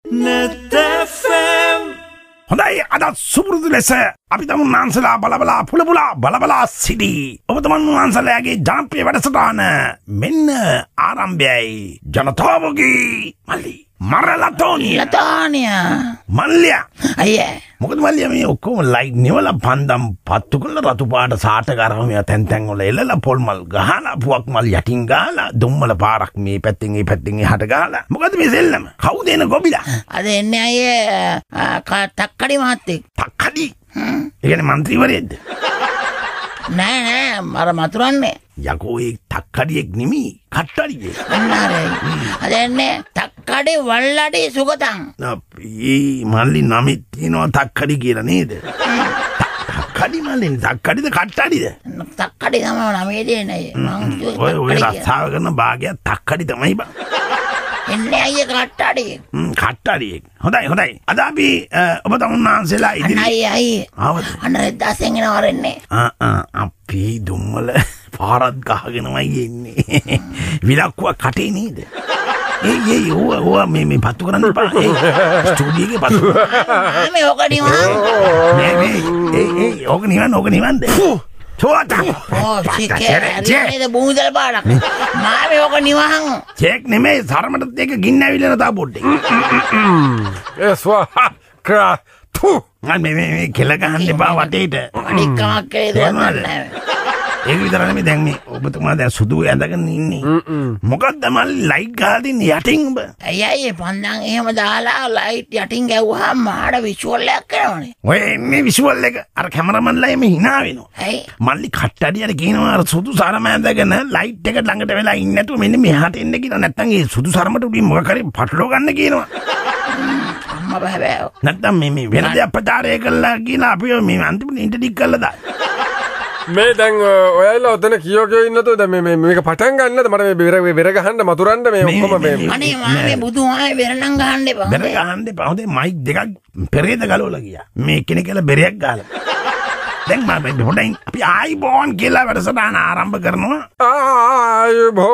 NetFM. හොඳයි අද සුපුරුදු ලෙස අපි තමුන් වහන්සලා බලබලා සිටි ඔබ තමන් වහන්සලාගේ ජනප්‍රිය වැඩසටහන මෙන්න ආරම්භයයි ජනතාවගේ මල්ලි ලතානියා මල්ලියා අයියේ මොකද මල්ලියා මේ ඔක්කොම ලයිට් නිවලා පන්දම් පත්තු කරලා රතු පාට සාට කරාම මෙයා තැන් වල එල්ලලා පොල් මල් ගහලා පුවක් මල් යටින් ගහලා දුම්මල පාරක් මේ පැත්තෙන් එහාට ගහලා මොකද මේ සෙල්ලම කවුද එන ගොබිලා අද එන්නේ අයියේ තක්කඩි මහත්තයෙක් තක්කඩි ඒ කියන්නේ മന്ത്രിවරයෙක්ද නෑ අර මතුරන්නේ යකෝ ඒ තක්කඩියෙක් නෙමෙයි කට්ටඩියෙක් අන්නරයි අද එන්නේ තක්කඩි වල්ලඩි සුගතන් අපේ මල්ලි නමෙත් තියෙනවා තක්කඩි කියලා නේද තක්කඩි මල්ලි තක්කඩිද කට්ටඩිද තක්කඩි තමයි නමේ දෙන්නේ මං ඔය රස්සාව කරන භාගයක් තක්කඩි තමයි බං එන්නේ අයියේ කට්ටඩි කට්ටඩියෙක් හොඳයි අද අපි ඔබ තමුන්නාන්සලා ඉදිරි අයියේ අන්න 1000 එනවා රෙන්නේ අපි දුම්මල පාරත් ගහගෙනමයි එන්නේ විලක්කුවක් කටේ නේද ඒ ඕවා මේ පත්තු කරන්න එපා ස්ටුඩියෝගේ පත්තු මේ ඕක නිවන්න ඕක නිවන්ද නේද බූදල පාඩක් මාමේ ඕක නිවහන් චෙක් නෙමෙයි සරමටත් එක ගින්න ඇවිල්ලා තා පොඩ්ඩේ මේ කෙල ගහන්න එපා වටේට අනිකමක් කියලා ඒක විතර නෙමෙයි දැන් මේ ඔබතුමා දැන් සුදු ඇඳගෙන ඉන්නේ මොකක්ද මල්ලි ලයිට් ගහලා තින්නේ යටින් ඔබ අයියේ පන්දන් එහෙම දාලා ලයිට් යටින් ගැව්වහම මාඩ විෂුවල් එකක් කරනවනේ ඔය මේ විෂුවල් එක අර කැමරාමන්ලා එමේ hina වෙනවා ඇයි මල්ලි කට්ටඩියට කියනවා අර සුදු සරම ඇඳගෙන ලයිට් එක ළඟට වෙලා ඉන්නේ නැතුව මෙන්න මෙහාට එන්න කියලා නැත්තම් ඒ සුදු සරමට උඩින් මොකක් හරි පටලව ගන්න කියනවා අම්මා බෑ නැත්තම් මේ වෙන දෙයක් ප්‍රචාරය කළා කියලා අපි මේ අන්තිමට ඉන්ටර්ඩික් කළා දා මේ දැන් ඔයාලා ඔතන කියෝ ඉන්නතෝ දැන් මේක පටන් ගන්නද මට මේ බෙර ගහන්න මතුරන්න මේ ඔක්කොම මේ අනේ මාමේ බුදුහාමේ බෙරනම් ගහන්න එපා බෙර ගහන්න එපා හොඳේ මයික් දෙකක් පෙරේද ගලවලා ගියා මේ කෙනෙක් කියලා බෙරයක් ගහලා දැන් මම හොඳයි අපි ආයිබෝන් කියලා වැඩසටහන ආරම්භ කරනවා ආයිබෝ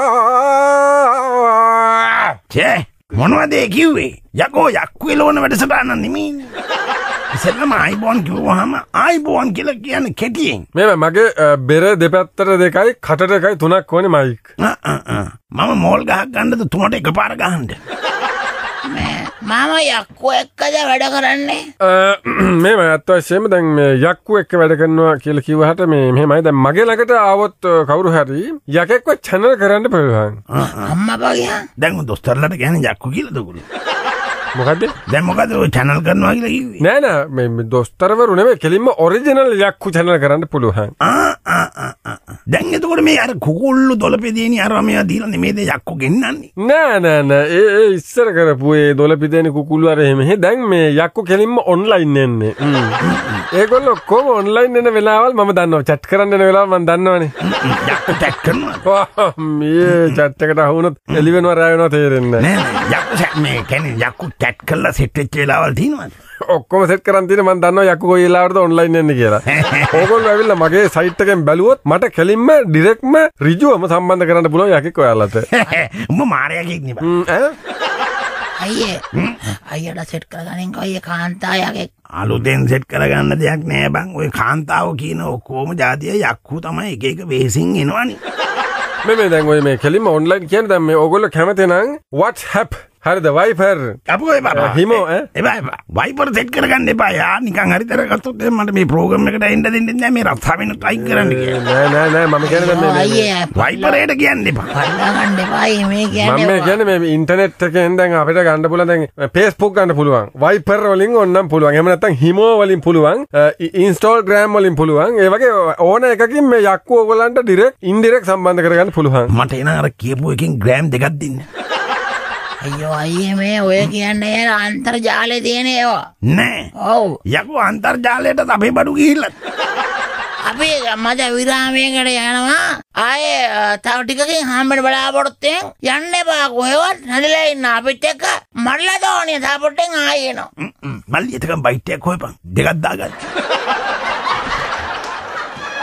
වේවා චේ මොනවද කිව්වේ යකෝ යක්කු එළවන වැඩසටහන නෙමෙයිනේ ඉතින් ආයිබෝන් කිව්වහම ආයිබෝන් කියලා කියන්නේ කෙටියෙන් මේ මගේ බෙර දෙපැත්තට දෙකයි කටට එකයි තුනක් ඕනේ මයික් මම මෝල් ගහක් ගන්නද තුනට එකපාර ගහන්න මාම යක්කු එක්කද වැඩ කරන්නේ මේ ඇත්ත වශයෙන්ම දැන් මේ යක්කු එක්ක වැඩ කරනවා කියලා කිව්වහට මේ මෙහෙමයි දැන් මගේ ළඟට ආවොත් කවුරු හරි යකෙක්ව channel කරන්න පුළුවන් අම්මා බගියා දැන් දොස්තරලාට කියන්නේ යක්කු කියලාද ඔයගොල්ලෝ මොකද්ද දැන් මොකද ඔය channel කරනවා කියලා කිව්වේ නෑ මේ දොස්තරවරු නෙමෙයි කෙලින්ම ඔරිජිනල් යක්කු channel කරන්න පුළුවන් දැන් එතකොට මේ අර කුකුල්ලු දොළපෙදේනි අර මෙයා දීලා නෙමෙයිද යක්කු ගෙන්නන්නේ නෑ ඒ ඉස්සර කරපු ඒ දොළපෙදේනි කුකුල්ලු අර එහෙම දැන් මේ යක්කු කෙලින්ම ඔන්ලයින් එන්නේ ඒගොල්ලෝ කොහොම ඔන්ලයින් එන වෙලාවල් මම දන්නවා chat කරන්න එන වෙලාවල් මම දන්නවනේ යක්කු chat කරනවා මේ chat එකට අහුනොත් එළි වෙනවා රෑ වෙනවා තේරෙන්නේ නෑ යක්කු මේ කියන්නේ යක්කු chat කරලා සෙට් වෙච්ච වෙලාවල් තියෙනවද ඔක්කොම සෙට් කරන් තියෙන මම දන්නවා යක්කු කොයි වෙලාවටද ඔන්ලයින් එන්නේ කියලා. ඕගොල්ලෝ ඇවිල්ලා මගේ සයිට් එකෙන් බැලුවොත් මට කෙලින්ම ඩිරෙක්ට්ම ඍජුවම සම්බන්ධ කරන්න පුළුවන් යකෙක් ඔයාලට. උඹ මාරයාගෙක් නේ බං. අයියට සෙට් කරගන්න අයියේ කාන්තා යකෙක්. අලුතෙන් සෙට් කරගන්න දෙයක් නෑ බං. ඔය කාන්තාව කියන ඔක්කොම જાතිය යක්කු තමයි එක එක වෙසින් එනවනේ. මේ දැන් ඔය මේ කෙලින්ම ඔන්ලයින් කියන්නේ දැන් මේ ඕගොල්ලෝ කැමති නම් WhatsApp හරිද වයිපර් අපෝ එපා හිමෝ එපා වයිපර් සෙට් කරගන්න එපා යා නිකන් හරිතර ගත්තොත් මට මේ ප්‍රෝග්‍රෑම් එකට එන්න දෙන්නේ නැහැ මේ රස්සාවෙන් ට්‍රයි කරන්න කියලා නෑ මම කියන්නේ මේ වයිපරේට කියන්න එපා ගන්න එපා මේ කියන්නේ මම කියන්නේ මේ ඉන්ටර්නෙට් එකෙන් දැන් අපිට ගන්න පුළුවන් දැන් Facebook ගන්න පුළුවන් වයිපර් වලින් ඕනනම් පුළුවන් එහෙම නැත්නම් හිමෝ වලින් පුළුවන් Instagram වලින් පුළුවන් ඒ වගේ ඕන එකකින් මේ යක්කු ඕගොල්ලන්ට ඩිරෙක්ට් ඉන්ඩිරෙක්ට් සම්බන්ධ කරගන්න පුළුවන් මට එන අර කියපු එකකින් ග්‍රෑම් දෙකක් දෙන්න අයියෝ අයියේ මේ ඔය කියන්නේ අන්තර්ජාලේ තියෙන ඒවා නෑ ඔව් යකෝ අන්තර්ජාලයට අපේ බඩු ගිහිල්ලා අපි මද විරාමයකට යනවා ආයේ තව ටිකකින් හම්බෙන්න බලාපොරොත්තු යන්න එපා කොහෙවත් නැදලා ඉන්න අපිත් එක්ක මල්ලා දෝනිය තාපොට්ටෙන් ආයේ එනවා මල්ලි එතකම් බයිට් එකක් හොයපන් දෙකක් දාගන්න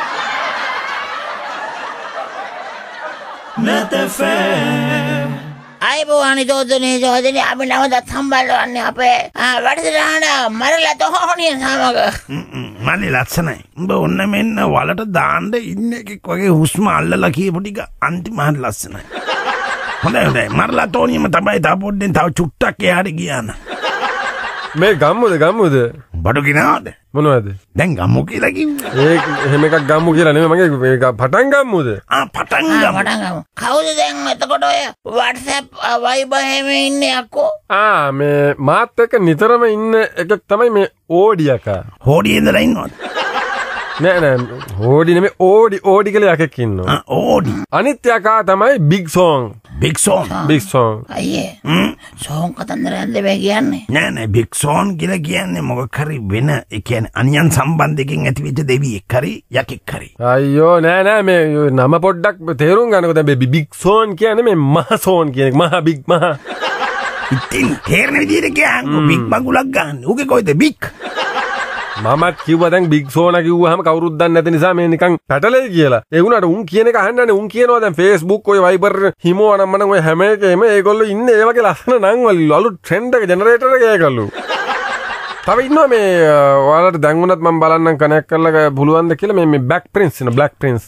NetFM අයිබෝවානි චෝදනේ චෝදනේ අපි නැවතත් සම්බන්ධවන්නේ අපේ වැඩසටහන මරලා තෝහණිය සමග. මල්ලි ලස්සනයි. උඹ ඔන්න මෙන්න වලට දාන්න ඉන්න එකෙක් වගේ හුස්ම අල්ලලා කියපු ටික අන්තිමට ලස්සනයි. හොඳයි මරලා තෝනියම තමයි තව පොඩ්ඩෙන් තව චුට්ටක් එහාට ගියාන. මේ ගම්මුද බඩු ගිනාද මොනවද දැන් ගම්මු කියලා කිව්වේ. ඒක එහෙම එකක් ගම්මු කියලා නෙමෙයි මගේ මේක පටන් ගම්මුද? පටන් ගමු. කවුද දැන් එතකොට ඔය WhatsApp Viber හැම ඉන්නේ අක්කෝ? මේ මාත් එක්ක නිතරම ඉන්න එකක් තමයි මේ ඕඩි එකා. හොඩි ඉඳලා ඉන්නවද? නෑ හෝඩි නෙමෙයි ඕඩි කියලා එකක් ඉන්නවා. ඕඩි. අනිත් එකා තමයි big song. අයියේ. සෝන් කතන්දරයක් දෙබෑ කියන්නේ. නෑ big song කියලා කියන්නේ මොකක් හරි වෙන ඒ කියන්නේ අනියන් සම්බන්ධයෙන් ඇතිවෙච්ච දෙවියෙක් හරි යකෙක් හරි. අයියෝ නෑ මේ නම පොඩ්ඩක් තේරුම් ගන්නකො දැන් big song කියන්නේ මේ මහ සෝන් කියන එක මහ big මහ. ඉතින් තේරෙන විදිහට කියන්නේ big මගුලක් ගන්න. උගේ කොයිද big? මමත් කිව්වා දැන් බිග් සෝනා කිව්වහම කවුරුත් දන්නේ නැති නිසා මේ නිකන් පැටලෙයි කියලා. ඒ වුණාට උන් කියන එක අහන්නනේ උන් කියනවා දැන් Facebook ඔය Viber හිමෝ අනම්මනම් ඔය හැම එකේම ඒගොල්ලෝ ඉන්නේ ඒ වගේ ලස්සන නම් වල අලුත් ට්‍රෙන්ඩ් එක ජෙනරේටර් එක ඒගොල්ලෝ. තව ඉන්නවා මේ ඔයාලට දැන් උනත් මම බලන්නම් කනෙක්ට් කරලා පුළුවන්ද කියලා මේ Black Prince නේ Black Prince.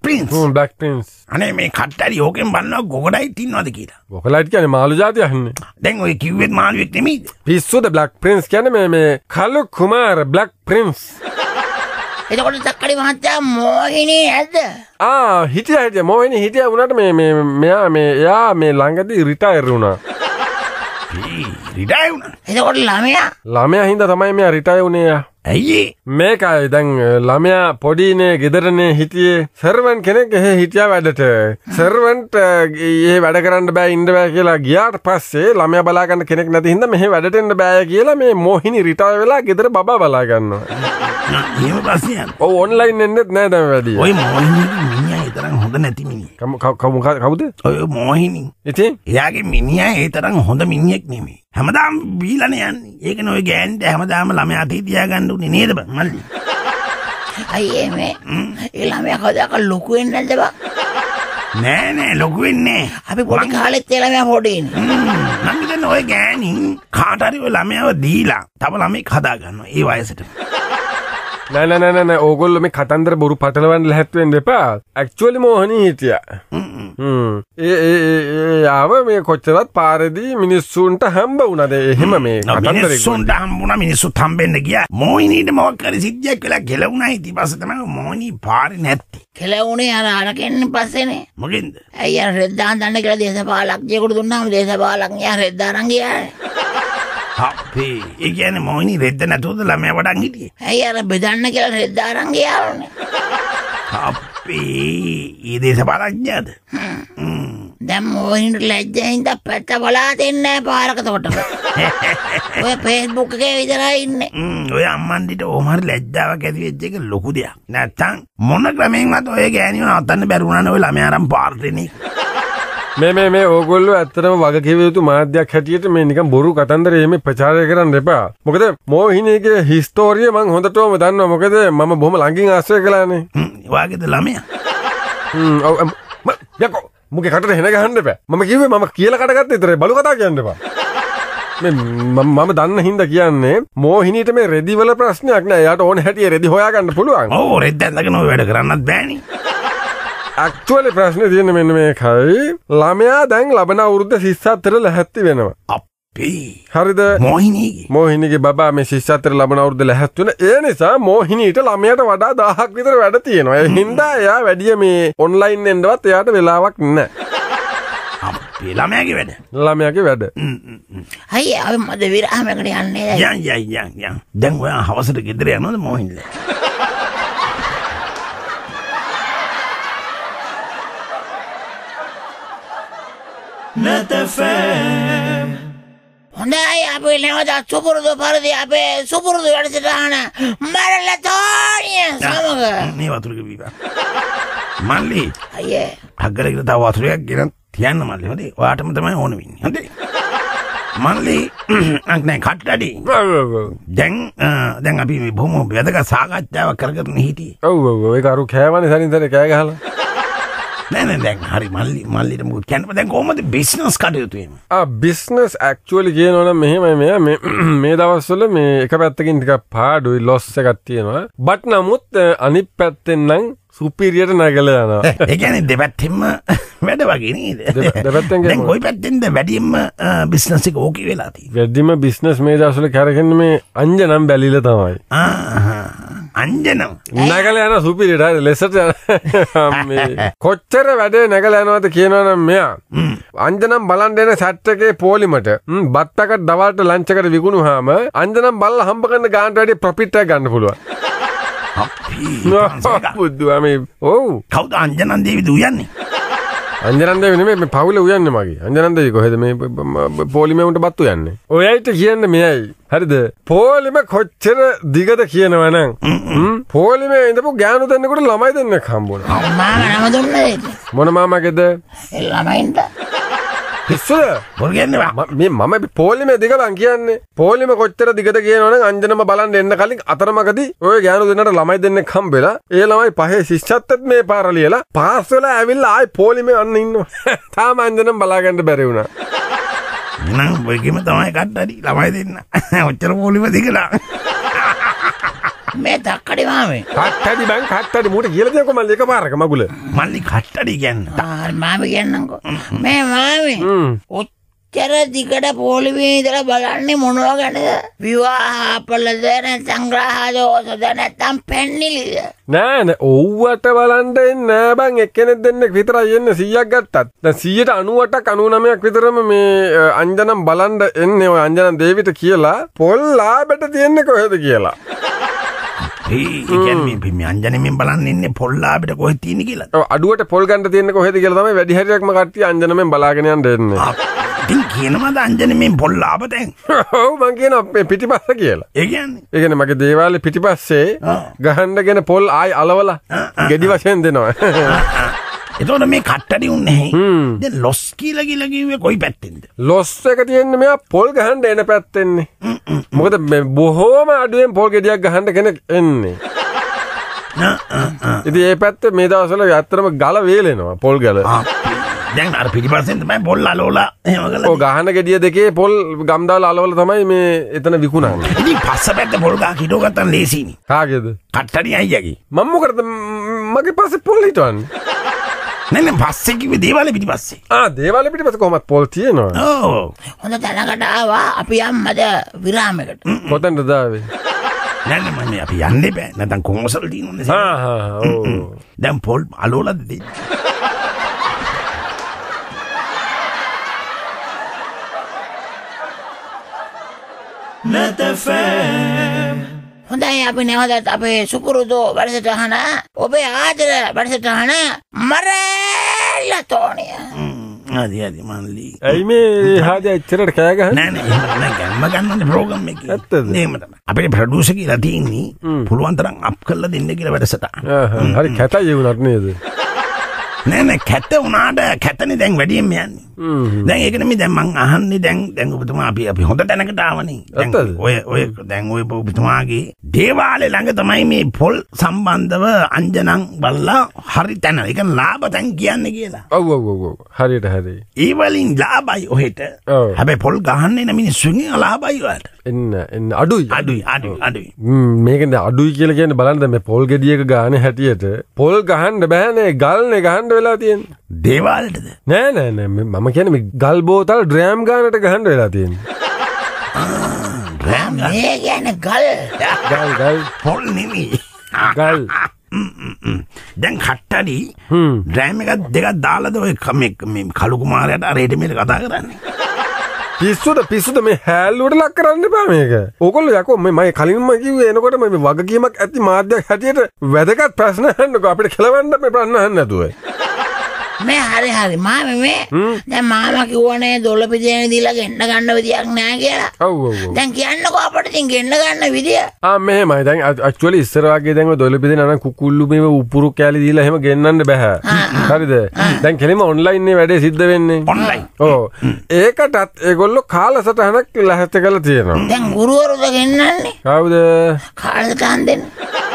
අනේ මේ කට්ටරි ඕකෙන් බලනවා ගොගඩයිට් ඉන්නවද කියලා. ගොගඩයිට් කියන්නේ මාළු జాතියන්නේ. දැන් ඔය කිව්වෙත් මාළුවෙක් නෙමෙයිද? පිස්සුද Black Prince කියන්නේ මේ කලු කුමාර Black Prince. එතකොට තක්කඩි මහත්තයා මොහිනී නැද්ද? හිටියා මොහිනී හිටියා වුණාට මෙයා මේ ළඟදී රිටයර් වුණා. රිටයර් වුණා. එතකොට ළමයා හින්දා තමයි මෙයා රිටයර් වුණේ. ඇයි මේකයි දැන් ළමයා පොඩිනේ ගෙදරනේ හිටියේ සර්වන් කෙනෙක් එහෙ හිටියා වැඩට සර්වන්ට් ඒ වැඩ කරන්න බෑ ඉන්න බෑ කියලා ගියාට පස්සේ ළමයා බලා ගන්න කෙනෙක් නැති හින්දා මෙහෙ වැඩට එන්න බෑ කියලා මේ මොහිනි රිටයර් වෙලා ගෙදර බබා බලා ගන්නවා. එහෙම ප්‍රශ්නයක්. ඔව් ඔන්ලයින් එන්නෙත් නෑ දැන් වැඩි. ඔය මොහිනි මිනිහා ඒ තරම් හොඳ නැති මිනිහෙක්. කවුද? ඔය මොහිනි. ඉතින් එයාගේ මිනිහා ඒ තරම් හොඳ මිනිහෙක් නෙමෙයි. හැමදාම බීලානේ යන්නේ. ඒකනේ ඔය ගෑන්ට හැමදාම ළමයා අතේ තියාගන්න උනේ නේද බං මල්ලි? අයියේ මේ ඒ ළමයා කවදාක ලොකු වෙන්නේ නැද්ද බං? නෑ ලොකු වෙන්නේ. අපි පොඩි කාලෙත් ඒ ළමයා පොඩිනේ. මම හිතන්නේ ඔය ගෑණි කාට හරි ඔය ළමයාව දීලා තව ළමෙක් හදා ගන්නවා ඒ වයසට. නෑ ඕගොල්ලෝ මේ කතන්දර බොරු පටලවන්න ලැහැත් වෙන්න එපා. ඇක්චුවලි මොහොනි හිටියා. ආව මේ කොච්චරත් පාරේදී මිනිස්සුන්ට හම්බ වුණාද එහෙම මේ කතන්දරේ මිනිස්සුන්ට හම්බුණා මිනිස්සුත් හම්බෙන්න ගියා මොහිනීට මොකක් හරි සිද්ධියක් වෙලා ගෙලුණා ඊට පස්සේ තමයි මොහිනී පාරේ නැත්තේ කෙලවුනේ අර කෙනෙක් පස්සේනේ මොකෙන්ද ඇයි අර රෙද්දාන් දන්න කියලා දේශපාලඥයෙකුට දුන්නාම දේශපාලඥයා රෙද්දා අරන් ගියා අපේ ඒ කියන්නේ මොහිනී රෙද්ද නැතුවද ළමයා වඩන් හිටියේ ඇයි අර බෙදන්න කියලා රෙද්දා අරන් ගියානේ ඒ දේශපාලඥයාද දැන් මොහිනීට ලැජ්ජෙන්ද පැත්ත බලා දෙන්නේ පාරකට කොට ඔය Facebook එකේ විතරයි ඉන්නේ ඔය අම්මන්ඩිට ඕමහරි ලැජ්ජාවක් ඇති වෙච්ච එක ලොකු දෙයක් නැත්තම් මොන ක්‍රමෙන්වත් ඔය ගෑනියව නවත්තන්න බැරුණානේ ඔය ළමයා අරන් පාරට එන්නේ මේ ඕගොල්ලෝ ඇත්තටම වගකීම යුතු මාධ්‍යයක් හැටියට මේ නිකන් බොරු කතන්දර එහෙම ප්‍රචාරය කරන්න එපා. මොකද මොහිනීගේ හිස්ටෝරිය මම හොඳටම දන්නවා. මොකද මම බොහොම ළඟින් ආශ්‍රය කළානේ. වාගේද ළමයා? ඔව් යකෝ මුගේ කටට හෙන ගහන්න එපා. මම කිව්වේ මම කියලා කඩගත්ත විතරයි බලු කතා කියන්න එපා. මම දන්න හින්දා කියන්නේ මොහිනීට මේ රෙදි වල ප්‍රශ්නයක් නෑ. එයාට ඕන හැටියේ රෙදි හොයාගන්න පුළුවන්. ඔව් රෙද්ද ඇඳගෙන ඔය වැඩ කරන්නත් බෑනේ. ඇක්චුවලි ප්‍රශ්නේ තියෙන්නේ මෙන්න මේකයි. ළමයා දැන් ලබන අවුරුද්ද ශිෂ්‍යත්වයට ලැහැත්ති වෙනවා. අපේ. හරිද? මොහිනීගේ බබා මේ ශිෂ්‍යත්වයට ලබන අවුරුද්ද ලැහැත් වෙන. ඒ නිසා මොහිනීට ළමයාට වඩා 1000ක් විතර වැඩ තියෙනවා. ඒ හින්දා එයා වැඩිය මේ ඔන්ලයින් එන්නවත් එයාට වෙලාවක් නැහැ. අපේ ළමයාගේ වැඩ. අයියේ අපි මද විරාමයකට යන්නේ. යන්. දැන් ඔයා හවසට ගෙදර යනවද මොහිනීලා? නැතෆම් හොඳයි අපි නැවත සුපුරුදු පරිදි අපේ සුපුරුදු වැඩසටහන මරලා තෝනිය සමග මේ වතුරක බීපා මල්ලි අයියේ හග්ගරේ තව වතුරයක් ගෙනත් තියන්න මල්ලි හොඳේ ඔයාටම තමයි ඕන වෙන්නේ හොඳේ මල්ලි අක්නේ කට්ටඩි දැන් අපි මේ බොහොම වැදගත් සාකච්ඡාවක් කරගෙන හිටියේ ඔව් ඒක අරු කෑවනේ සරින්තරේ කෑ ගහලා නෑ දැන් හරි මල්ලිට මුත් කියන්න දැන් කොහොමද බිස්නස් කටයුතු වෙන්නේ? බිස්නස් ඇක්චුවලි කියනවා නම් මෙහෙමයි මෙයා මේ දවස්වල මේ එක පැත්තකින් ටිකක් පාඩුයි ලොස් එකක් තියෙනවා. බට් නමුත් අනිත් පැත්තෙන් නම් සුපිරියට නැගලා යනවා. ඒ කියන්නේ දෙපැත්තෙම වැඩ වගේ නේද? දෙපැත්තෙන් දැන් කොයි පැත්තෙන්ද වැඩිම බිස්නස් එක ඕකේ වෙලා තියෙන්නේ? වැඩිම බිස්නස් මේ දවස්වල කරගෙන මේ අංජනම් බැලිලා තමයි. අංජනම් නැගලා යන සුපිරියට හරි ලෙසට මේ කොච්චර වැඩේ නැගලා යනවද කියනවනම් මෙයා අංජනම් බලන් දෙන සැට් එකේ පොලිමට බත් පැකට් දවල්ට ලන්ච් එකට විකුණුවාම අංජනම් බල්ලා හම්බ කරන ගානට වැඩි ප්‍රොෆිට් එකක් ගන්න පුළුවන්. බුදුවා මේ ඔව් කවුද අංජනන් දේවිද උයන්නේ? අංජනන් දේවි නෙමෙයි මේ පවුල උයන්නේ මගේ. අංජනන් දේවි කොහෙද මේ පොලිමේ උන්ට බත් උයන්නේ? ඔයයිට කියන්නේ මෙයයි. හරිද? පොලිම කොච්චර දිගද කියනවනම් පොලිමේ ඉඳපු ගෑනු දෙන්නෙකුට ළමයි දෙන්නෙක් හම්බුණා. මාමා නම දුන්නේ මොන මාමාගේද? ළමයින්ට පිස්සුද? බොල් කියන්නවා. මේ මම පොලිමේ දිග බං කියන්නේ. පොලිම කොච්චර දිගද කියනවනම් අංජනම බලන්න එන්න කලින් අතරමඟදී ඔය ගෑනු දෙන්නට ළමයි දෙන්නෙක් හම්බෙලා ඒ ළමයි පහේ ශිෂ්‍යත්වෙත් මේ පාර ලියලා පාස් වෙලා ඇවිල්ලා ආයි පොලිමේ අන්න ඉන්නවා. තාම අංජනම බලා ගන්න බැරි වුණා. නං ඔයගෙම තමයි කට්ටඩි ළමයි දෙන්න. ඔච්චර පොලිම දිගලා. මේ තක්කඩි මාමේ. කට්ටඩි බං කට්ටඩි මූට කියලා දෙයක මල්ලි එකපාරක මගුල. මල්ලි කට්ටඩි කියන්න. මාමේ කියන්නම්කෝ. මේ මාමේ ඔච්චර දිගට පොලිමේ ඉඳලා බලන්නේ මොනවා ගැනද? විවාහපලද නැත්නම් ග්‍රහදෝෂද නැත්නම් පැන්නිලිද? නෑ ඔව්වට බලන්න එන්නේ නෑ බං එක්කෙනෙක් දෙන්නෙක් විතරයි එන්නේ 100ක් ගත්තත්. දැන් 98ක් 99ක් විතරම මේ අංජනම් බලන්න එන්නේ ඔය අංජනම් දේවිට කියලා පොල් ලාබෙට තියන්නේ කොහෙද කියලා. මේ අංජනෙමින් බලන්න ඉන්නේ පොල්ලාබෙට කොහෙද තියෙන්නේ කියලා. ඔව් අඩුවට පොල් ගන්න තියන්නේ කොහෙද කියලා තමයි වැඩි හරියක්ම කට්ටිය අංජනමෙන් බලාගෙන යන්න එන්නේ. ඉතින් කියනවාද අංජනෙමින් පොල්ලාබ දැන්? ඔව් මං කියනවා පිටිපස්ස කියලා. ඒ කියන්නේ? ඒ කියන්නේ මගේ දේවාලේ පිටිපස්සේ ගහන්නගෙන පොල් ආයි අලවලා ගෙඩි වශයෙන් දෙනවා. එතකොට මේ කට්ටඩි උන්නේ දැන් ලොස් කියලා කිව්වේ කොයි පැත්තෙන්ද? ලොස් එක තියෙන්නේ මෙයා පොල් ගහන්න එන පැත්තෙන්නේ. මොකද මේ බොහෝම අඩුවෙන් පොල් ගෙඩියක් ගහන්න කෙනෙක් එන්නේ. ඉතින් ඒ පැත්තේ මේ දවස්වල ඇත්තටම ගල වේලෙනවා පොල් ගල. දැන් අර පිටිපස්සෙන් තමයි පොල් අලවලා එහෙම කළා. ඔව් ගහන ගෙඩිය දෙකේ පොල් ගම් දාලා අලවලා තමයි මේ එතන විකුණන්නේ. ඉතින් පස්සපැත්තේ පොල් ගහ කිඩෝ ගත්තන් ලේසියිනේ. කාගේද? කට්ටඩි අයියාගේ. මම මොකටද මගේ පස්සේ පොල් හිටවන්නේ? නෑ පස්සේ කිව්වේ දේවාලේ පිටිපස්සේ. දේවාලේ පිටිපස්සේ කොහොමද පොල් තියෙනවා? ඔව්. හොඳ තැනකට ආවා අපි යම්මද විරාමයකට. කොතනද ආවේ? නෑ මම අපි යන්නේ බෑ. නැත්නම් කොමසල් දිනුනේ. ඔව්. දැන් පොල් අලෝලද දෙන්නේ. නැතෆම් හොඳයි අපි නැවතත් අපේ සුපුරුදු වැඩසටහන ඔබේ ආදර වැඩසටහන මරලතෝනිය. හරි මල්ලි. ඇයි මේ හාද එච්චරට කෑ ගහන්නේ? නෑ ගැම්ම ගන්නනේ ප්‍රෝග්‍රෑම් එකේ. ඇත්තද? එහෙම තමයි. අපේ ප්‍රොඩියුසර් කියලා තියෙන්නේ පුළුවන් තරම් අප් කරලා දෙන්න කියලා වැඩසටහන. හරි කැතයි ඒ උනත් නේද? නෑ කැත උනාට කැතනේ දැන් වැඩියෙන් යන්නේ. දැන් ඒක නෙමෙයි දැන් මං අහන්නේ දැන් ඔබතුමා අපි හොඳ තැනකට ආවනේ. ඔය දැන් ඔය ඔබතුමාගේ දේවාලේ ළඟ තමයි මේ පොල් සම්බන්ධව අංජනන් බලලා හරි තැන. ඒක ලාභ තැන් කියන්නේ කියලා. ඔව් හරියට හරි. ඒ වලින් ලාභයි ඔහෙට. හැබැයි පොල් ගහන්නේ නැ මිනිස්සුන්ගේ ලාභයි වලට. එන්න අඩුයි. මේකනේ අඩුයි කියලා කියන්නේ බලන්න මේ පොල් ගෙඩියක ගානේ හැටියට පොල් ගහන්න බෑනේ ගල්නේ ගහන්න වෙලා තියෙන්නේ. දේවාලටද? නෑ මම කියන්නේ මේ ගල් බෝතල් ඩ්‍රෑම් ගානට ගහන්න වෙලා තියෙන්නේ. ඩ්‍රෑම් මේ කියන්නේ ගල් පොල් නෙමෙයි. ගල්. දැන් කට්ටඩි ඩ්‍රෑම් එකක් දෙකක් දාලාද ඔය මේ කලු කුමාරයාට රේට මේක කතා කරන්නේ. පිස්සුද මේ හැල්ලුවට ලක් කරන්න එපා මේක. ඕගොල්ලෝ යකෝ මම කලින්ම කිව්වේ එනකොට මේ වගකීමක් ඇති මාධ්‍යයක් හැටියට වැදගත් ප්‍රශ්න අහන්නකෝ අපිට කෙලවන්න මේ ප්‍රශ්න අහන්න නැතුව. මේ හරි මාමේ දැන් මාමා කිව්වනේ දොළපිදේනේ දීලා ගෙන්න ගන්න විදියක් නෑ කියලා. ඔව්. දැන් කියන්නකෝ අපිට ඉතින් ගෙන්න ගන්න විදිය. මෙහෙමයි දැන් ඇක්චුවලි ඉස්සර වගේ දැන් ඔය දොළපිදේ නන කුකුල්ලු මේ උපුරු කැලි දීලා එහෙම ගෙන්නන්න බෑ. හරිද? දැන් කෙලින්ම ඔන්ලයින් නේ වැඩේ සිද්ධ වෙන්නේ. ඔන්ලයින්. ඔව්. ඒකටත් ඒගොල්ලෝ කාලසටහනක් ලැහැත්ති කරලා තියෙනවා. දැන් ගුරුවරුද ගෙන්නන්නේ? කවුද? කාලසටහන් දෙන්නේ.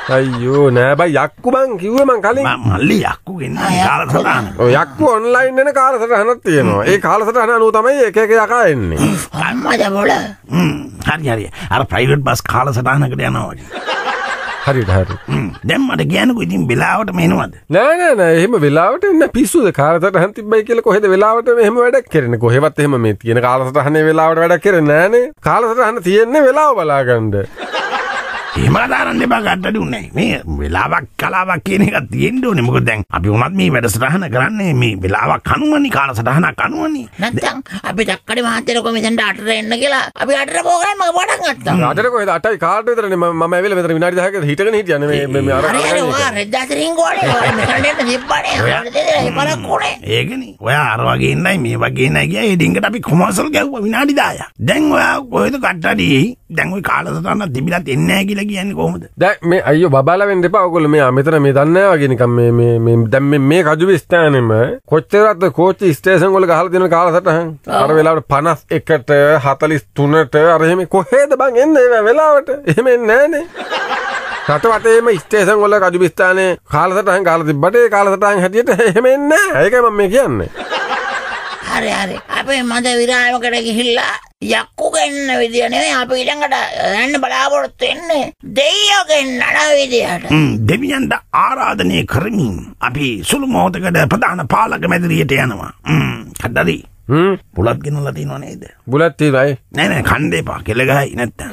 අයියෝ නෑ බයි යක්කු බං කිව්වේ මං කලින්. මල්ලි යක්කු ගෙන්නන්නේ කාලසටහන. ඔය යක්කු ඔන්ලයින් එන කාලසටහනක් තියෙනවා. ඒ කාලසටහන අනුව තමයි එක යකා එන්නේ. අම්මද බොල. හරි. අර ප්‍රයිවට් බස් කාලසටහනකට යනවා වගේ. හරියට. දැන් මට කියන්නකෝ ඉතින් වෙලාවට මෙනවද? නෑ එහෙම වෙලාවට එන්න පිස්සුද කාලසටහන තිබ්බයි කියලා කොහෙද වෙලාවට මෙහෙම වැඩක් කරන්නේ? කොහෙවත් එහෙම මේ තියෙන කාලසටහනේ වෙලාවට වැඩක් කරන්නේ නෑනේ. කාලසටහන තියෙන්නේ වෙලාව බලාගන්න. එහෙම දාරන්න එපා ගන්නට උන්නේ. මේ වෙලාවක් කලාවක් කියන එක තියෙන්න ඕනේ. මොකද දැන් අපි උනත් මේ වැඩසටහන කරන්නේ මේ වෙලාවක් අනුවනේ කාලසටහනක් අනුවනේ. නැත්නම් අපි දක්කඩේ මහත්තයලා කොමිසෙන්ට 8ට එන්න කියලා අපි 8ට ප්‍රෝග්‍රෑම් එක පටන් ගත්තා. 8ට කොහෙද 8යි කාට විතරනේ මම ඇවිල්ලා මෙතන විනාඩි 10ක හිටගෙන හිටියනේ මේ අර හරි ඔයා රෙද්දාසරින් ගෝලේ මෙතන එන්න තිබ්බනේ. ඒ බලක් කොනේ. ඒකනේ. ඔයා අර වගේ ඉන්නයි මේ වගේ ඉන්නයි ගියා. ඒ ඩිංගට අපි කොමර්ෂල් ගැව්වා විනාඩි 10ක්. දැන් ඔයා කොහෙද කට්ටඩි? දැන් ඔය කාලසටහන තිබිලත් එන්නේ නැහැ කියලා කියන්නේ කොහොමද? දැන් මේ අයියෝ බබාලා වෙන්න එපා. ඔයගොල්ලෝ මේ මෙතන මේ දන්නේ නැහැ වගේ නිකන් මේ දැන් මේ කජුවේ ස්ථානෙම කොච්චරද කෝච්චි ස්ටේෂන් වල ගහලා තියෙන කාලසටහන්. අර වෙලාවට 51ට 43ට අර එහෙම කොහෙද බං එන්නේ මේ වෙලාවට? එහෙම එන්නේ නැහනේ. රටවටේම ස්ටේෂන් වල කජුවේ ස්ථානේ කාලසටහන් ගහලා තිබ්බට ඒ කාලසටහන් හැටියට එහෙම එන්නේ නැහැ. ඒකයි මම මේ කියන්නේ. හරි අපේ මද විරාමකට ගිහිල්ලා යක්කු ගෙන්න විදිය නෙවෙයි අපි ඊළඟට යන්න බලාපොරොත්තු වෙන්නේ දෙයියෝ ගෙන්නන විදියට. දෙවියන්ට ආරාධනය කරමින් අපි සුළු මොහොතකට ප්‍රධාන පාලක මැදිරියට යනවා. කඩරි. බුලත් ගෙනලා තියනව නේද? බුලත් තියනයි. නෑ කන්න එපා. කෙල ගහයි නැත්තම්.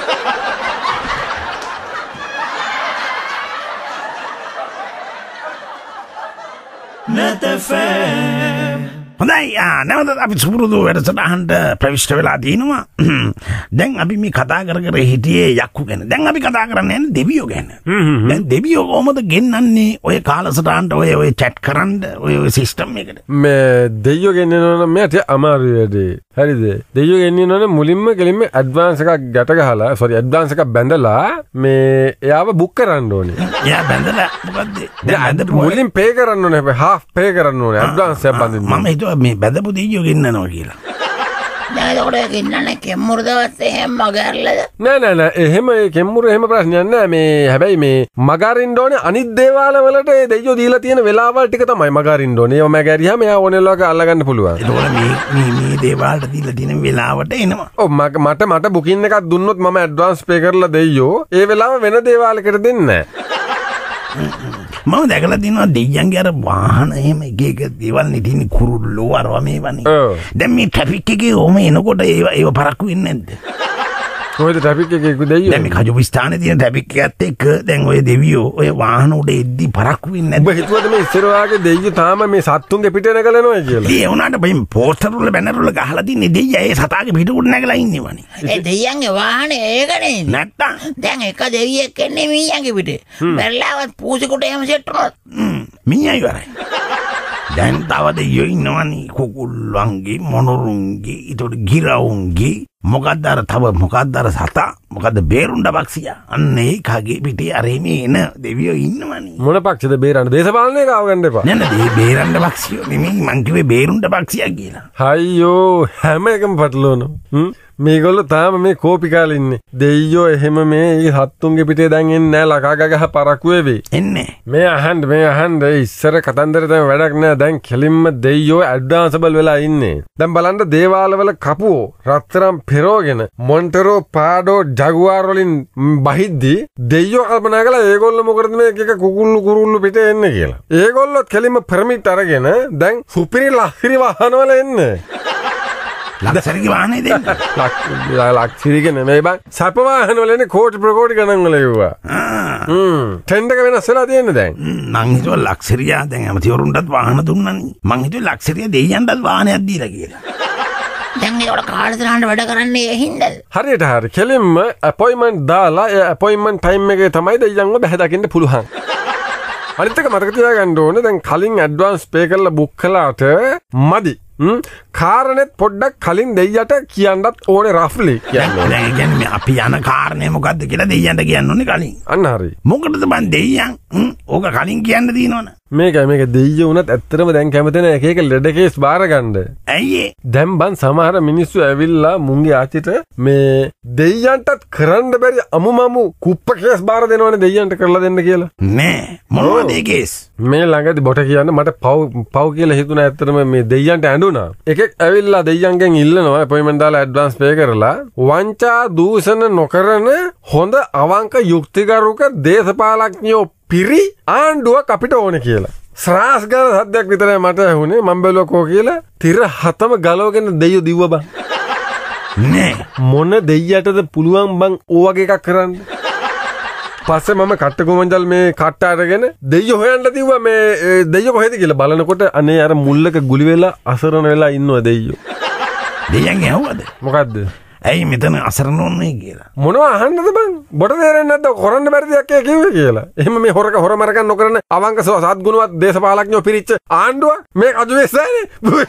හොඳයි නැවත අපි සුපුරුදු වැඩසටහනට ප්‍රවිෂ්ඨ වෙලා තිනවා. දැන් අපි මේ කතා කර හිටියේ යක්කු ගැන. දැන් අපි කතා කරන්නේ දෙවියෝ ගැන. දැන් දෙවියෝ කොහොමද ගෙන්නන්නේ ඔය කාලසටහනට ඔය chat කරන්න ඔය සිස්ටම් එකට? මේ දෙවියෝ ගෙන්නනවනම් මට අමාරු වැඩේ. හරිද? දෙවියෝ ගෙන්නනවනම් මුලින්ම කෙලින්ම ඇඩ්වාන්ස් එකක් ගැට ගහලා ඇඩ්වාන්ස් එකක් බැඳලා මේ එයාව බුක් කරන්න ඕනේ. එයා බැඳලා මොකද්ද? දැන් මුලින් පේ කරන්න ඕනේ. හැබැයි half පේ කරන්න ඕනේ ඇඩ්වාන්ස් එක බඳින්න. මම හිතුවා මේ බැඳපු දෙයියෝ ගෙන්නනවා කියලා. නෑ ඒකට ගෙන්නන්නේ කෙම්මුරුදවත් එහෙම මගහැරලාද? නෑ එහෙම කෙම්මුරු එහෙම ප්‍රශ්නයක් නෑ. මේ හැබැයි මේ මගහරින්න ඕනේ අනිත් දේවාල වලට ඒ දෙයියෝ දීලා තියෙන වෙලාවල් ටික තමයි මගහරින්න ඕනේ. ඒව මගහැරියාම එයා ඕනෙලක අල්ලගන්න පුළුවන්. ඒකෝල මේ දේවාලට දීලා තියෙන වෙලාවට එනවා. ඔව් මට බුකින් එකක් දුන්නොත් මම ඇඩ්වාන්ස් පේ කරලා දෙයියෝ ඒ වෙලාව වෙන දේවාලයකට දෙන්නේ නෑ. මම දැකලා තියෙනවා දෙයියන්ගේ අර වාහන එහෙම එක දේවල් නෙටින් කුරුල්ලෝ අරවා මේවනේ. දැන් මේ ට්‍රැෆික් එකේ ඕම එනකොට ඒව පරක්කු වෙන්නේ නැද්ද? කොහෙද ට්‍රැෆික් එකේ දෙයියෝ? දැන් මේ කජුබි ස්ථානේ තියෙන ට්‍රැෆික් එකත් එක්ක දැන් ඔය දෙවියෝ ඔය වාහන උඩ එද්දි පරක්කු වෙන්නේ නැද්ද? ඔබ හිතුවද මේ ඉස්සර වාගේ දෙයියෝ තාම මේ සත්තුන්ගේ පිට නැගලනවා කියලා? ඒ වුණාට බයි පෝස්ටර් වල බැනර් වල ගහලා තින්නේ දෙයියා ඒ සතාගේ පිට උඩ නැගලා ඉන්නේවනේ. ඒ දෙයියන්ගේ වාහනේ ඒකනේ. නැත්තම් දැන් එක දෙවියෙක් එන්නේ මීයන්ගේ පිටේ. බැලලාවත් පූසිකට එහෙම සෙට් වුණොත් මීයයි වරයි. දැන් තව දෙයියෝ ඉන්නවනේ කුකුල්වන්ගේ මොනරුන්ගේ ඊට ගිරවුන්ගේ මොකද්ද අර සතා මොකද්ද බේරුණ්ඩ පක්ෂියා අන්න ඒකගේ පිටේ අර මේ එන දෙවියෝ ඉන්නවනේ. මොන පක්ෂද බේරන්න? දේශපාලනය ගාව ගන්න එපා. නෑ බේරන්න පක්ෂියෝ නෙමෙයි මං කිව්වේ බේරුණ්ඩ පක්ෂියා කියලා. අයියෝ හැම එකම පටලවනවා. මේගොල්ලෝ තාම මේ කෝපි කාලේ ඉන්නේ. දෙයියෝ එහෙම මේ සත්තුන්ගේ පිටේ දැන් එන්නේ නෑ ලකා ගහ පරක්කු වෙවි. එන්නේ. මේ අහන්න ඉස්සර කතන්දර දැන් වැඩක් නෑ. දැන් කෙලින්ම දෙයියෝ ඇඩ්වාන්සබල් වෙලා ඉන්නේ. දැන් බලන්න දේවාලවල කපුවෝ රත්තරම් පෙරෝගෙන මොන්ටරෝ පාඩෝ ජගුවාර් වලින් බහිද්දි දෙයියෝ කල්පනා කළා ඒගොල්ලෝ මොකටද මේ එක කුරුල්ලු පිටේ එන්නේ කියලා. ඒගොල්ලෝ කෙලින්ම පර්මිට් අරගෙන දැන් සුපිරි ලක්ෂරි වාහනවල එන්නේ. ලක්ෂරික වාහනේ දෙන්න. ලක්ෂරික නෙමෙයි බං. සප වාහන වලනේ කෝටි ප්‍රකෝටි ගණන් වල එව්වා. ට්‍රෙන්ඩ් එක වෙනස් වෙලා තියෙන්නේ දැන්. මං හිතුවා ලක්ෂරියා දැන් ඇමතිවරුන්ටත් වාහන දුන්නනේ. මං හිතුවේ ලක්ෂරියා දෙයියන්ටත් වාහනයක් දීලා කියලා. දැන් ඒකට කාලසටහනට වැඩ කරන්නේ ඒ හින්දාද? හරියට හරි. කෙලින්ම අපොයින්ට්මන්ට් දාලා ඒ අපොයින්ට්මන්ට් ටයිම් එකේ තමයි දෙයියන්ව බැහැ දකින්න පුළුවන්. අනිත් එක මතක තියාගන්න ඕනේ දැන් කලින් ඇඩ්වාන්ස් පේ කරලා බුක් කළාට මදි. කාරණෙත් පොඩ්ඩක් කලින් දෙයියට කියන්නත් ඕනේ රෆ්ලි කියන්නේ. දැන් කියන්නේ අපි යන කාරණේ මොකද්ද කියලා දෙයියන්ට කියන්න ඕනේ කලින්. අන්න හරි. මොකටද බං දෙයියන්? ඕක කලින් කියන්න දිනවනේ. මේක දෙයියෝ උනත් ඇත්තටම දැන් කැමති නැහැ එක එක ලෙඩ කේස් බාර ගන්න. ඇයි ඒ? දැන් බන් සමහර මිනිස්සු ඇවිල්ලා මුංගේ ආච්චිට මේ දෙයියන්ටත් කරන්න බැරි අමුමමු කුප්ප කේස් බාර දෙනවනේ දෙයියන්ට කරලා දෙන්න කියලා. නෑ මොනවද ඒ කේස්? මේ ළඟදී බොට කියන්න මට පව් කියලා හිතුණා ඇත්තටම මේ දෙයියන්ට ඇඬුණා. එකෙක් ඇවිල්ලා දෙයියන්ගෙන් ඉල්ලනවා අපොයින්ට්මන්ට් දාලා ඇඩ්වාන්ස් පේ කරලා වංචා දූෂණ නොකරන හොඳ අවංක යුක්තිගරුක දේශපාලඥයෝ පිරි ආණ්ඩුවක් අපිට ඕනේ කියලා. ස්රාස් ගාන සද්දයක් විතරයි මට ඇහුනේ මම බැලුවකෝ කියලා තිර 7ම ගලවගෙන දෙයියෝ දිව්ව බං. නෑ මොන දෙයියටද පුළුවන් බං ඕ වගේ එකක් කරන්න? පස්සේ මම කට්ටකුමන්ජල් මේ කට්ට අරගෙන දෙයියෝ හොයන්න දිව්වා මේ දෙයියෝ කොහෙද කියලා බලනකොට අනේ අර මුල්ලක ගුලි වෙලා අසරණ වෙලා ඉන්නවා දෙයියෝ. දෙයයන් ඇහුවද? මොකද්ද? ඇයි මෙතන අසරණ ඕනේ කියලා? මොනවා අහන්නද බං? බොට තේරෙන්නේ නැද්ද කරන්න බැරි දෙයක් කිව්වේ කියලා. එහෙම මේ හොරමරකම් නොකරන අවංක සත්ගුණවත් දේශපාලඥයෝ පිරිච්ච ආණ්ඩුව මේ අජුවේසනේ.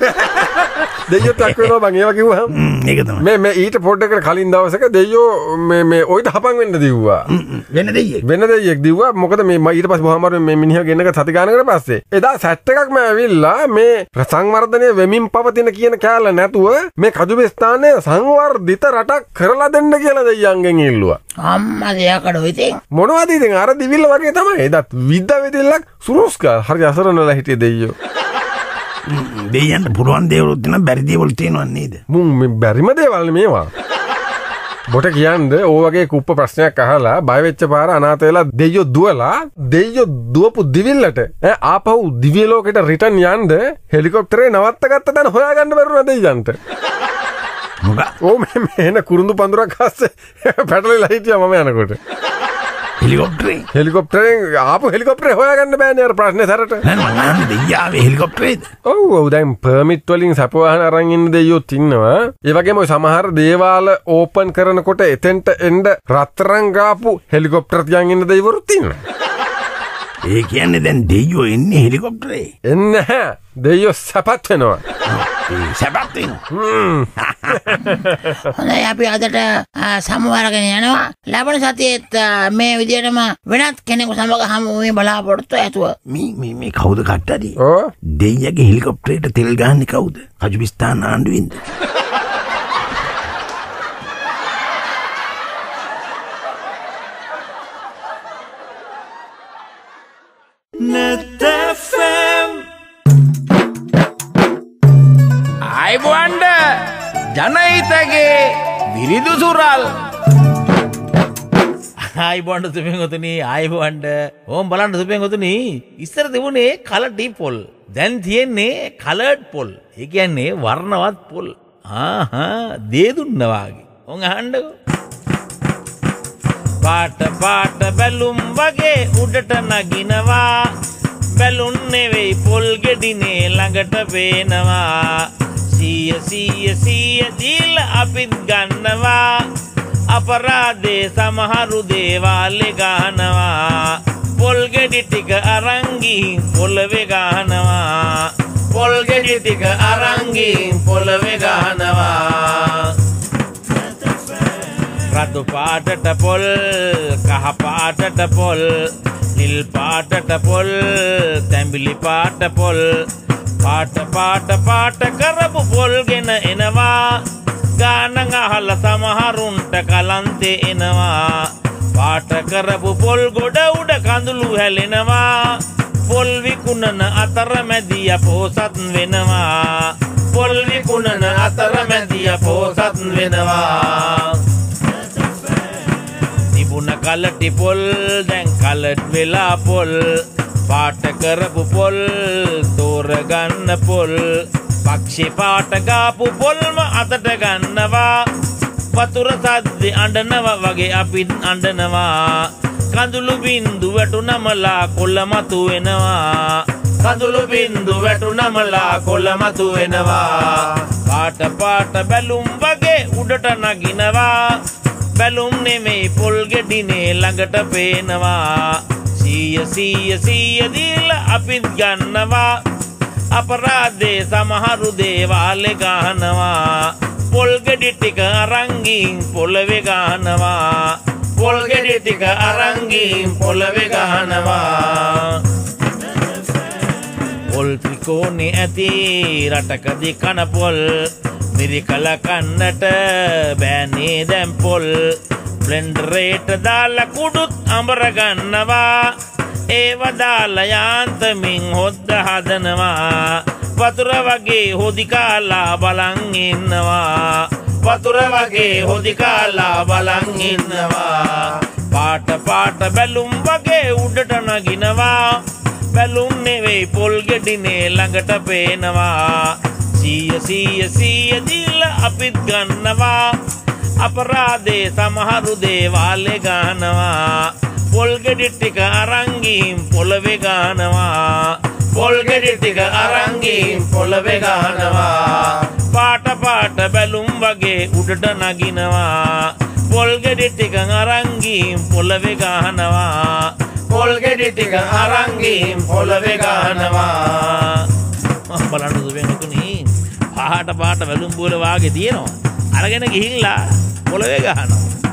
දෙයියෝ තක් වෙනවා බං ඒවා කිව්වහම. ඒක තමයි. මේ ඊට පොඩ්ඩකට කලින් දවසක දෙයියෝ මේ ඔයිට හපන් වෙන්න දිව්වා. වෙන දෙයියෙක්. වෙන දෙයියෙක් දිව්වා. මොකද මේ ඊට පස්සේ බොහොම මේ මිනිහා ගෙන්නක සති ගානකට පස්සේ එදා සැට් එකක්ම ඇවිල්ලා මේ සංවර්ධනය වෙමින් පවතින කියන කෑල්ල නැතුව මේ කජුබස්ථානයේ සංවර්ධිත රටක් කරලා දෙන්න කියලා දෙයියන්ගෙන් ඉල්ලුවා. අම්මා දෙයකට ඉතින් මොනවද ඉතින් අර දිවිල්ල වගේ තමයි. එදත් විද්ද වෙදිල්ලක් සුරුස්කා හරි අසරණ වෙලා හිටියේ දෙයියෝ. දෙයියන්ට පුළුවන් දේවල් තියෙනවා බැරි දේවල් තියෙනවා නේද? මුන් මේ බැරිම දේවල් මේවා. බොට කියන්නේ ඕ වගේ කුප්ප ප්‍රශ්නයක් අහලා බය වෙච්ච පාර අනාථ වෙලා දෙයියෝ දුවපු දිවිල්ලට ආපහු දිව්‍ය ලෝකෙට රිටර්න් යන්න හෙලිකොප්ටරේ නවත්ත ගත්ත තැන හොයාගන්න බැරුණා දෙයියන්ට. ඕ මෙන්න කුරුඳු පඳුරක් අස්සේ පැටලෙලා හිටියා මම යනකොට. හෙලිකොප්ටරෙන් ආපු හෙලිකොප්ටරේ හොයාගන්න බෑනේ අර ප්‍රශ්නේ සැරට. නෑ මම යන්නේ දෙයියාවේ හෙලිකොප්ටරේද? ඔව් දැන් පර්මිට් වලින් සපවාහන අරන් ඉන්න දෙයියොත් ඉන්නවා. ඒ වගේම ඔය සමහර දේවාල ඕපන් කරනකොට එතෙන්ට එන්න රත්තරන් ගාපු හෙලිකොප්ටර් තියන් ඉන්න දෙයිවරුත් ඉන්නවා. ඒ කියන්නේ දැන් දෙයියෝ එන්නේ හෙලිකොප්ටරේ. එන්නේ නැහැ. දෙයියෝ සපත් වෙනවා. සැපත් වෙනවා. හොඳයි අපි අදට සමවරගෙන යනවා. ලබන සතියේත් මේ විදිහටම වෙනත් කෙනෙකු සමග හමු වෙමි බලාපොරොත්තු ඇතුව. මේ කවුද කට්ටඩි? ඕ දෙයියගේ හෙලිකොප්ටරේට තෙල් ගහන්නේ කවුද? කජුබිස්තාන ආණ්ඩුවෙන්ද? අයිබුවන්ඩ ජනහිතගේ විරිදු සුරල් ආයිබොන්ඩ සුපෙන් ගොතුනී ආයිබොන්ඩ ඕම් බලන්ඩ සුපෙන් ගොතුනී ඉස්සර තිබුණේ කලර් ඩී පොල් දැන් තියෙන්නේ කලර්ඩ් පොල් ඒ කියන්නේ වර්ණවත් පොල් දේ දුන්නවාගේ ඔන් අහන්නකෝ පාට පාට බැලුම් වගේ උඩට නගිනවා බැලුන් නෙවෙයි පොල් ගෙඩිනේ ළඟට පේනවා 100 දීල අපිත් ගන්නවා අපරාධේ සමහරු දේවාලේ ගහනවා පොල් ගෙඩි ටික අරන් ගිහින් පොළවේ ගහනවා පොල් ගෙඩි ටික අරන් ගිහින් පොළවේ ගහනවා රතු පාටට පොල් කහ පාටට පොල් නිල් පාටට පොල් තැඹිලි පාට පොල් පාට කරපු පොල් ගෙන එනවා ගානං අහල සමහරුන්ට කලන්තේ එනවා පාට කරපු පොල් ගොඩ උඩ කඳුළු හැලෙනවා පොල් විකුණන අතරමැදිය පෝසත් වෙනවා පොල් විකුණන අතරමැදිය පෝසත් වෙනවා තිබුණ කලටි පොල් දැන් කලට් වෙලා පොල් පාට කරපු පොල් තෝරගන්න පොල් පක්ෂි පාට ගාපු පොල්ම අතට ගන්නවා වතුර සද්දේ අඬනවා වගේ අපිත් අඬනවා කඳුළු බින්දු වැටුනමලා කොළ මතු වෙනවා කඳුළු බින්දු වැටුනමලා කොළ මතු වෙනවා පාට බැලුම් වගේ උඩට නගිනවා බැලුම් නෙමෙයි පොල් ගෙඩිනේ ළඟට පේනවා 100 දීල අපිත් ගන්නවා අපරාධේ සමහරු දේවාලේ ගහනවා පොල් ගෙඩි ටික අරන් ගිහින් පොළවේ ගහනවා පොල් ගෙඩි ටික අරන් ගිහින් පොළවේ ගහනවා පොල් ත්‍රිකෝණේ ඇති රටකදී කන පොල් මිරිකල කන්නට බෑනේ දැන් පොල් බ්ලෙන්ඩරේට දාලා කුඩුත් අඹර ගන්නවා ඒව දාලා යාන්තමින් හොද්ද හදනවා වතුර වගේ හොදි කාලා බලන් ඉන්නවා වතුර වගේ හොදි කාලා බලන් ඉන්නවා පාට පාට බැලුම් වගේ උඩට නගිනවා බැලුම් නෙවෙයි පොල් ගෙඩිනේ ළඟට පේනවා 100 දීලා අපිත් ගන්නවා අපරාධේ සමහරු දේවාලේ ගහනවා පොල් ගෙඩි ටික අරන් ගිහින් පොළවේ ගහනවා පොල් ගෙඩි ටික අරන් ගිහින් පොළවේ ගහනවා පාට පාට බැලුම් වගේ උඩට නගිනවා පොල් ගෙඩි ටික අරන් ගිහින් පොළවේ ගහනවා පොල් ගෙඩි ටික අරන් ගිහින් පොළවේ ගහනවා බලන්න දුවෙනුතුනි පාට පාට බැලුම් බෝල වාගේ තියෙනවා අරගෙන ගිහිල්ලා පොළවේ ගහනවා